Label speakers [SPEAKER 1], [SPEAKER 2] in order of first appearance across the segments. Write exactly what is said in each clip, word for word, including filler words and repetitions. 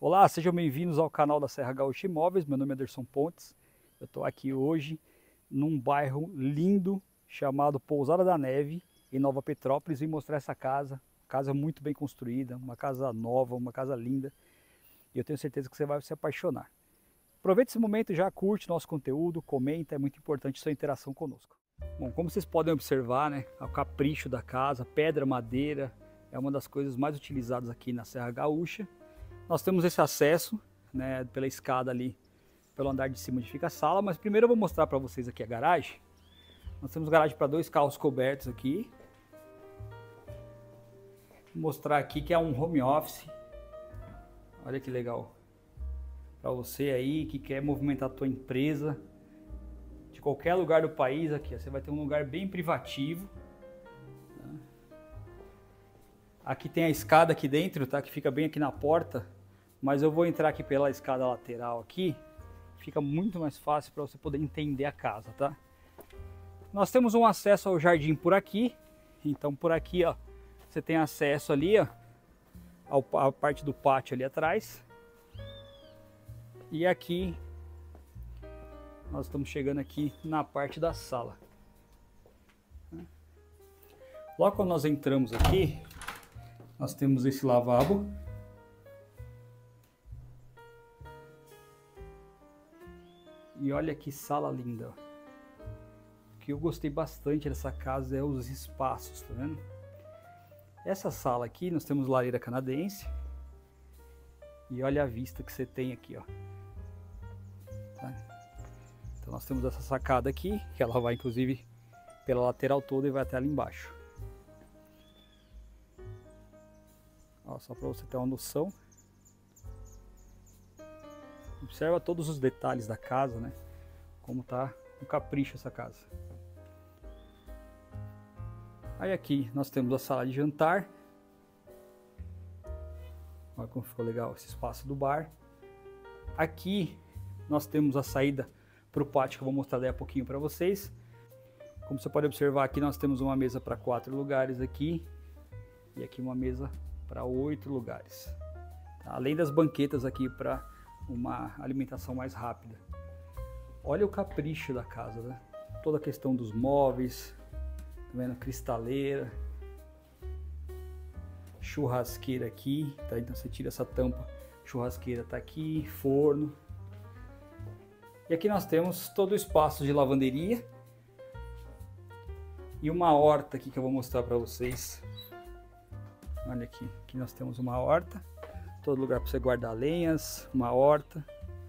[SPEAKER 1] Olá, sejam bem-vindos ao canal da Serra Gaúcha Imóveis. Meu nome é Anderson Pontes. Eu estou aqui hoje num bairro lindo chamado Pousada da Neve, em Nova Petrópolis, e mostrar essa casa. Casa muito bem construída, uma casa nova, uma casa linda. E eu tenho certeza que você vai se apaixonar. Aproveite esse momento e já curte nosso conteúdo, comenta, é muito importante sua interação conosco. Bom, como vocês podem observar, né, o capricho da casa, pedra, madeira, é uma das coisas mais utilizadas aqui na Serra Gaúcha. Nós temos esse acesso, né, pela escada ali, pelo andar de cima onde fica a sala, mas primeiro eu vou mostrar para vocês aqui a garagem. Nós temos garagem para dois carros cobertos aqui. Vou mostrar aqui que é um home office. Olha que legal. Para você aí que quer movimentar a tua empresa de qualquer lugar do país aqui, ó, você vai ter um lugar bem privativo. Aqui tem a escada aqui dentro, tá? Que fica bem aqui na porta, mas eu vou entrar aqui pela escada lateral aqui. Fica muito mais fácil para você poder entender a casa, tá? Nós temos um acesso ao jardim por aqui. Então por aqui, ó, você tem acesso ali, ó, ao, à parte do pátio ali atrás. E aqui nós estamos chegando aqui na parte da sala. Logo quando nós entramos aqui, nós temos esse lavabo. E olha que sala linda. O que eu gostei bastante dessa casa é os espaços, tá vendo? Essa sala aqui, nós temos lareira canadense. E olha a vista que você tem aqui, ó. Tá? Então nós temos essa sacada aqui, que ela vai inclusive pela lateral toda e vai até ali embaixo. Ó, só para você ter uma noção. Observa todos os detalhes da casa, né? Como tá um capricho essa casa. Aí aqui nós temos a sala de jantar. Olha como ficou legal esse espaço do bar. Aqui nós temos a saída para o pátio, que eu vou mostrar daí a pouquinho para vocês. Como você pode observar, aqui nós temos uma mesa para quatro lugares aqui. E aqui uma mesa para oito lugares, tá? Além das banquetas aqui para uma alimentação mais rápida. Olha o capricho da casa, né? Toda a questão dos móveis, tá vendo? Cristaleira, churrasqueira aqui, tá? Então você tira essa tampa, churrasqueira tá aqui, forno. E aqui nós temos todo o espaço de lavanderia e uma horta aqui que eu vou mostrar para vocês. Olha aqui, aqui nós temos uma horta, todo lugar para você guardar lenhas, uma horta.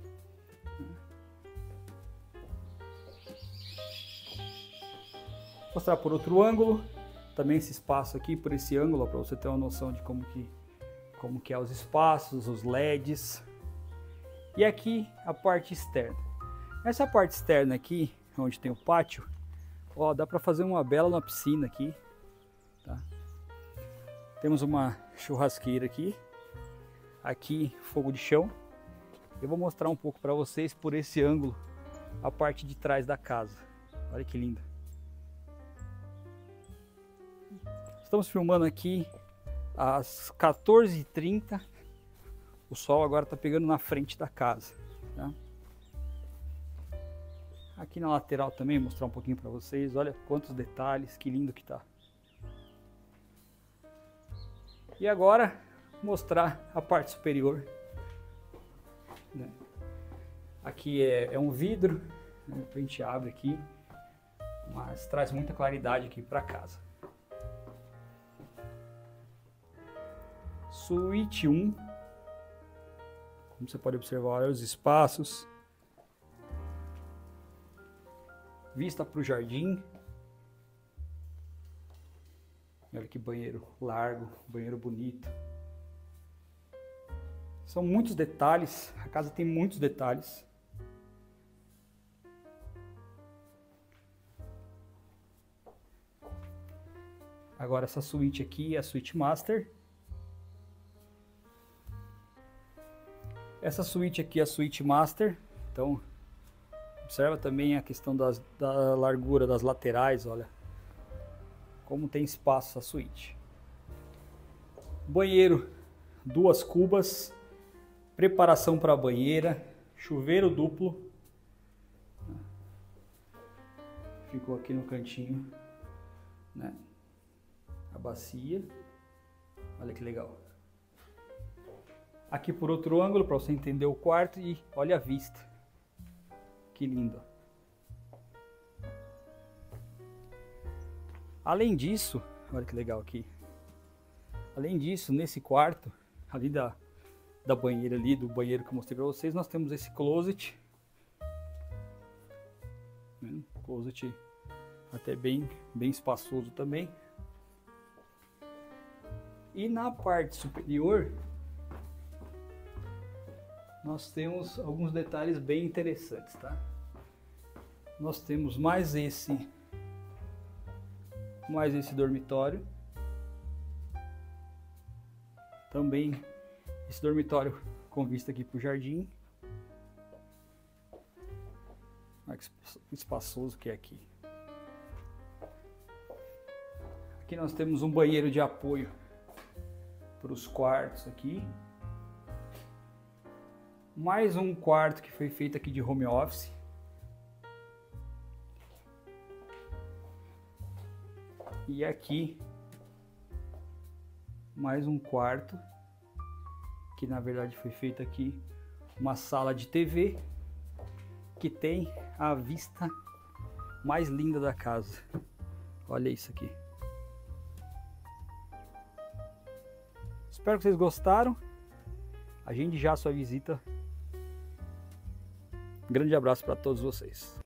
[SPEAKER 1] Vou mostrar por outro ângulo, também esse espaço aqui, por esse ângulo, para você ter uma noção de como que, como que é os espaços, os L E Ds. E aqui a parte externa. Essa parte externa aqui, onde tem o pátio, ó, dá para fazer uma bela piscina aqui, tá? Temos uma churrasqueira aqui, aqui fogo de chão. Eu vou mostrar um pouco para vocês por esse ângulo a parte de trás da casa. Olha que linda. Estamos filmando aqui às quatorze e trinta. O sol agora está pegando na frente da casa, tá? Aqui na lateral também, vou mostrar um pouquinho para vocês. Olha quantos detalhes, que lindo que tá. E agora mostrar a parte superior. Aqui é, é um vidro, né? A gente abre aqui, mas traz muita claridade aqui para casa. Suíte um, como você pode observar, olha os espaços, vista para o jardim. Olha que banheiro largo, banheiro bonito. São muitos detalhes, a casa tem muitos detalhes. Agora essa suíte aqui é a suíte master. Essa suíte aqui é a suíte master. Então, observa também a questão das, da largura das laterais, olha. Como tem espaço a suíte. Banheiro, duas cubas, Preparação para a banheira, chuveiro duplo. Ficou aqui no cantinho, né? A bacia. Olha que legal. Aqui por outro ângulo para você entender o quarto e olha a vista. Que lindo. Além disso, olha que legal aqui. Além disso, nesse quarto, ali da, da banheira ali, do banheiro que eu mostrei para vocês, nós temos esse closet. Closet até bem, bem espaçoso também. E na parte superior, nós temos alguns detalhes bem interessantes, tá? Nós temos mais esse, mais esse dormitório. Também esse dormitório com vista aqui para o jardim. Olha que espaçoso que é aqui. Aqui nós temos um banheiro de apoio para os quartos aqui. Mais um quarto que foi feito aqui de home office. E aqui mais um quarto que na verdade foi feito aqui uma sala de T V que tem a vista mais linda da casa. Olha isso aqui. Espero que vocês gostaram. Agende já a sua visita. Um grande abraço para todos vocês.